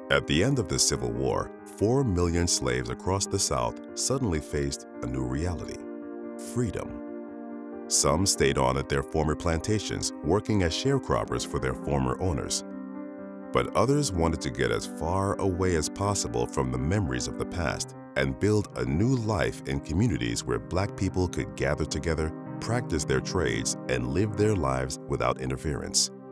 At the end of the Civil War, 4 million slaves across the South suddenly faced a new reality: freedom. Some stayed on at their former plantations, working as sharecroppers for their former owners. But others wanted to get as far away as possible from the memories of the past and build a new life in communities where Black people could gather together, practice their trades, and live their lives without interference.